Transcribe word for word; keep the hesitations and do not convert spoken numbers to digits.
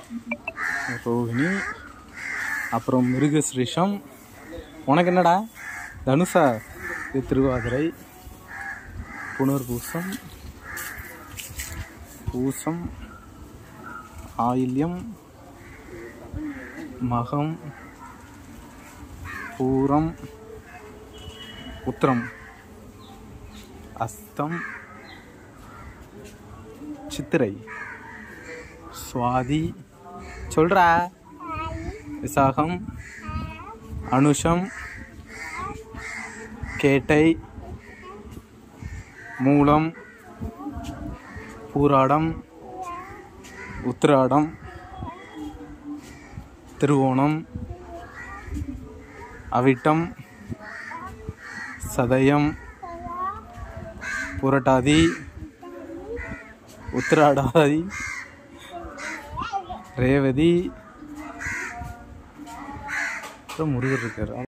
ரோஹிணி, அப்புறம் மிருகஸ்ரீஷம். உனக்கு என்னடா? தனுஷா? இது திருவாதிரை. புனர்பூசம், பூசம், ஆயில்யம், மகம், பூரம், உத்திரம், அஸ்தம், சித்திரை, சுவாதி, சொல்றா, விசாகம், அனுஷம், கேட்டை, மூலம், பூராடம், உத்திராடம், திருவோணம், அவிட்டம், சதயம், புரட்டாதி, உத்திராடாதி, ரேவதி, அப்புறம் முருகர் இருக்கார்.